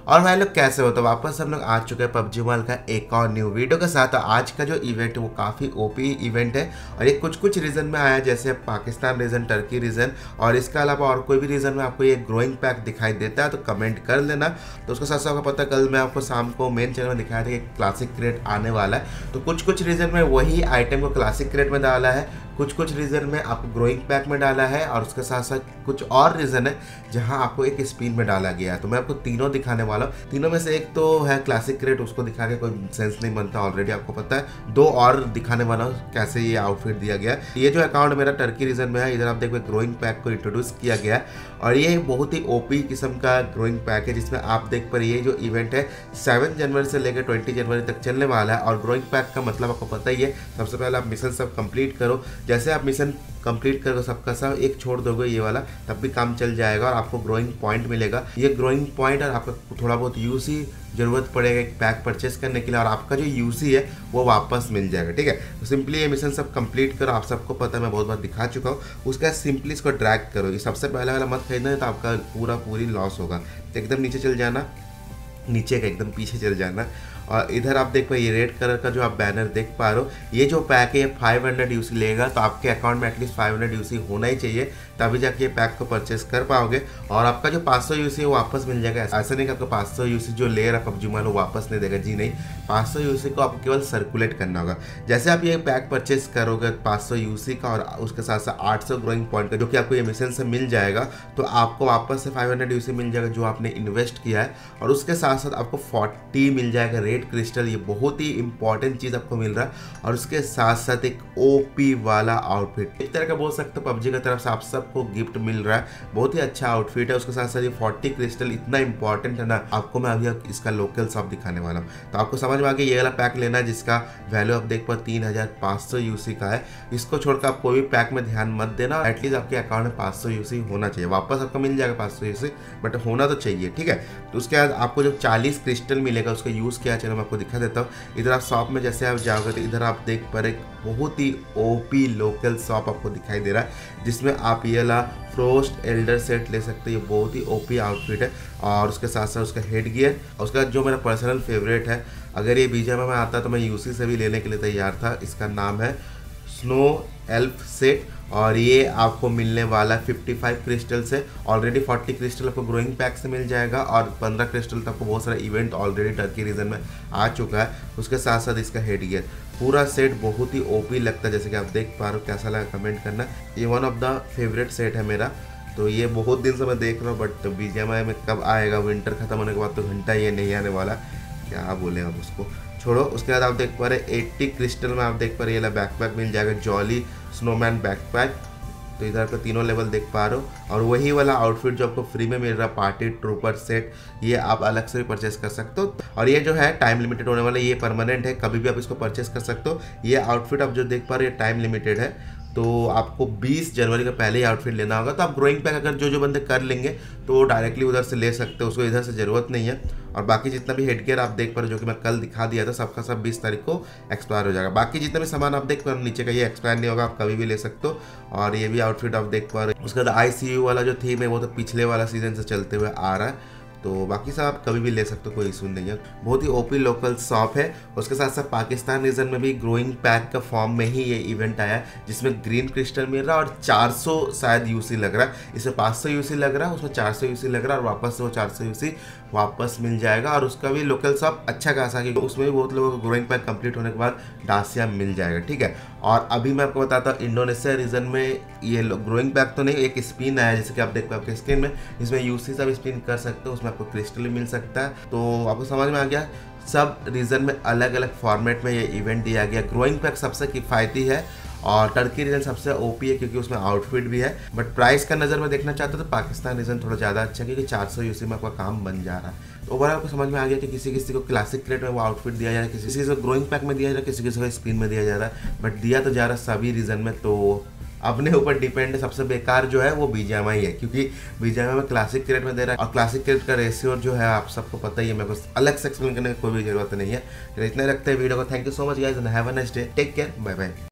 और भाई लोग कैसे हो, तो वापस हम लोग आ चुके हैं पबजी मोबाइल का एक और न्यू वीडियो के साथ। आज का जो इवेंट है वो काफ़ी ओपी इवेंट है और ये कुछ रीजन में आया है, जैसे पाकिस्तान रीजन, टर्की रीजन और इसके अलावा और कोई भी रीजन में आपको ये ग्रोइंग पैक दिखाई देता है तो कमेंट कर लेना। तो उसके साथ साथ आपको पता, कल मैं आपको शाम को मेन चैनल में दिखाया था कि क्लासिक क्रेट आने वाला है, तो कुछ रीजन में वही आइटम को क्लासिक क्रेट में डाला है, कुछ रीजन में आपको ग्रोइंग पैक में डाला है और उसके साथ साथ कुछ और रीजन है जहां आपको एक स्पिन में डाला गया है। तो मैं आपको तीनों दिखाने वाला हूँ। तीनों में से एक तो है क्लासिक क्रेट, उसको दिखा के कोई सेंस नहीं बनता, ऑलरेडी आपको पता है। दो और दिखाने वाला हूँ कैसे ये आउटफिट दिया गया है। ये जो अकाउंट मेरा टर्की रीजन में है, इधर आप देखो ग्रोइंग पैक को इंट्रोड्यूस किया गया है और ये बहुत ही ओपी किस्म का ग्रोइंग पैक है, जिसमें आप देख पर ये जो इवेंट है 7 जनवरी से लेकर 20 जनवरी तक चलने वाला है। और ग्रोइंग पैक का मतलब आपको पता ही है, सबसे पहले आप मिशन सब कंप्लीट करो। जैसे आप मिशन कंप्लीट करोगे सबका सब, एक छोड़ दोगे ये वाला, तब भी काम चल जाएगा और आपको ग्रोइंग पॉइंट मिलेगा। ये ग्रोइंग पॉइंट और आपका थोड़ा बहुत यूसी जरूरत पड़ेगा एक पैक परचेस करने के लिए, और आपका जो यूसी है वो वापस मिल जाएगा। ठीक है, तो सिंपली ये मिशन सब कंप्लीट करो। आप सबको पता है, मैं बहुत बार दिखा चुका हूँ। उसका सिंपली इसको ड्रैग करो। ये सबसे पहले वाला मत खरीदना, तो आपका पूरी लॉस होगा। एकदम नीचे चल जाना, नीचे का एकदम पीछे चल जाना। और इधर आप देख पाए ये रेड कलर का जो आप बैनर देख पा रहे हो, ये जो पैक है ये 500 यूसी लेगा। तो आपके अकाउंट में एटलीस्ट 500 यूसी होना ही चाहिए, तभी जाके ये पैक को परचेस कर पाओगे। और आपका जो 500 यूसी है वो वापस मिल जाएगा। ऐसा नहीं कि आपको 500 यूसी जो ले रहा पबजी मोबाइल वो वापस नहीं देगा, जी नहीं। 500 यूसी को आपको केवल सर्कुलेट करना होगा। जैसे आप ये पैक परचेस करोगे 500 यूसी का और उसके साथ साथ 800 ग्रोइंग पॉइंट का, जो कि आपको ये मिशन से मिल जाएगा, तो आपको वापस से 500 यूसी मिल जाएगा जो आपने इन्वेस्ट किया है। और उसके साथ साथ आपको 40 मिल जाएगा रेड क्रिस्टल। ये बहुत ही इंपॉर्टेंट चीज आपको मिल रहा है। और उसके साथ साथ एक ओपी वाला आउटफिट, एक तरह का बोल सकते हो पबजी की तरफ से आप सबको गिफ्ट मिल रहा है। बहुत ही अच्छा आउटफिट है। उसके साथ साथ ये 40 क्रिस्टल इतना इंपॉर्टेंट है ना, आपको मैं अभी इसका लोकल शॉप दिखाने वाला हूँ। तो आपको समझ में आ गया, ये वाला पैक लेना है जिसका वैल्यू आप देख पा 3500 यूसी का है। इसको छोड़कर आप कोई भी पैक में ध्यान मत देना। एटलीस्ट आपके अकाउंट में 500 यूसी होना चाहिए। वापस आपको मिल जाएगा 500 यूसी, बट होना तो चाहिए। ठीक है, तो उसके बाद आपको जो 40 क्रिस्टल मिलेगा उसका यूज क्या चलो मैं आपको दिखा देता हूँ। इधर आप शॉप में जैसे आप जाओगे तो इधर आप देख पर एक बहुत ही ओपी लोकल शॉप आपको दिखाई दे रहा है, जिसमें आप ये ला फ्रोस्ट एल्डर सेट ले सकते हैं। ये बहुत ही ओपी आउटफिट है। और उसके साथ साथ उसका हेड गियर, और उसका जो मेरा पर्सनल फेवरेट है, अगर ये बीजेएमआई में आता तो मैं यूसी से भी लेने के लिए तैयार था। इसका नाम है स्नो एल्फ सेट और ये आपको मिलने वाला 55 क्रिस्टल से। ऑलरेडी 40 क्रिस्टल आपको ग्रोइंग पैक से मिल जाएगा और 15 क्रिस्टल तो आपको बहुत सारा इवेंट ऑलरेडी टर्की रीजन में आ चुका है। उसके साथ साथ इसका हेड गियर, पूरा सेट बहुत ही ओपी लगता है, जैसे कि आप देख पा रहे हो। कैसा लगा कमेंट करना। ये one of the favourite set है मेरा। तो ये बहुत दिन से मैं देख रहा हूँ, बट बीजेएमआई में कब आएगा, विंटर खत्म होने के बाद तो घंटा ये नहीं आने वाला, क्या बोले आप उसको, छोड़ो। उसके बाद आप देख पा रहे 80 क्रिस्टल में आप देख पा रहे ये बैकपैक मिल जाएगा, जॉली स्नोमैन बैकपैक। तो इधर का तीनों लेवल देख पा रहे हो। और वही वाला आउटफिट जो आपको फ्री में मिल रहा है, पार्टी ट्रूपर सेट, ये आप अलग से भी परचेस कर सकते हो। और ये जो है टाइम लिमिटेड होने वाला, ये परमानेंट है, कभी भी आप इसको परचेस कर सकते हो। ये आउटफिट आप जो देख पा रहे हो टाइम लिमिटेड है, तो आपको 20 जनवरी का पहले ही आउटफिट लेना होगा। तो आप ग्रोइंग पैक अगर जो बंदे कर लेंगे तो डायरेक्टली उधर से ले सकते हो, उसको इधर से ज़रूरत नहीं है। और बाकी जितना भी हेड गियर आप देख पा रहे हो, जो कि मैं कल दिखा दिया था, सबका सब 20 तारीख को एक्सपायर हो जाएगा। बाकी जितना भी सामान आप देख पा रहे हो नीचे का, ये एक्सपायर नहीं होगा, आप कभी भी ले सकते हो। और ये भी आउटफिट आप देख पा रहे हो। उसके बाद ICU वाला जो थीम है वो तो पिछले वाला सीजन से चलते हुए आ रहा है, तो बाकी सब आप कभी भी ले सकते हो, कोई इशू नहीं है। बहुत ही ओपी लोकल शॉप है। उसके साथ साथ पाकिस्तान रीजन में भी ग्रोइंग पैक का फॉर्म में ही ये इवेंट आया है, जिसमें ग्रीन क्रिस्टल मिल रहा है और 400 शायद यूसी लग रहा है। इसमें 500 यूसी लग रहा है, उसमें 400 यूसी लग रहा है, और वापस से वो 400 यूसी वापस मिल जाएगा। और उसका भी लोकल शॉप अच्छा खासा, कि उसमें भी बहुत लोगों को ग्रोइंग पैक कंप्लीट होने के बाद डासिया मिल जाएगा। ठीक है, और अभी मैं आपको बताता हूँ इंडोनेशिया रीजन में ये ग्रोइंग पैक तो नहीं, एक स्पिन आया जैसे कि आप देख पाए आपके स्क्रीन में, इसमें यूसी से भी स्पिन कर सकते हो, उसमें आपको क्रिस्टल मिल सकता है। तो आपको समझ में आ गया, सब रीजन में अलग अलग फॉर्मेट में ये इवेंट दिया गया। ग्रोइंग पैक सबसे किफ़ायती है और टर्की रीजन सबसे ओपी है, क्योंकि उसमें आउटफिट भी है। बट प्राइस का नज़र में देखना चाहते हो तो पाकिस्तान रीजन थोड़ा ज़्यादा अच्छा है, क्योंकि 400 यूसी में आपका काम बन जा रहा है। तो ओवरऑल आपको समझ में आ गया कि किसी किसी को क्लासिक क्रेट में वो आउटफिट दिया जा रहा है, किसी को ग्रोइंग पैक में दिया जा रहा है, किसी किसी को स्पिन में दिया जा रहा है, बट दिया तो जा रहा है सभी रीजन में। तो अपने ऊपर डिपेंड है। सबसे बेकार जो है वो बीजेएमआई है, क्योंकि बीजेएमआई में क्लासिक क्रेट में दे रहा है, और क्लासिक क्रेट का रेशियो जो है आप सबको पता ही है, मेरे को अलग से एक्सप्लेन करने की कोई भी जरूरत नहीं है। तो इतना रखते हैं वीडियो को। Thank you so much guys and have a nice day, take care, bye bye.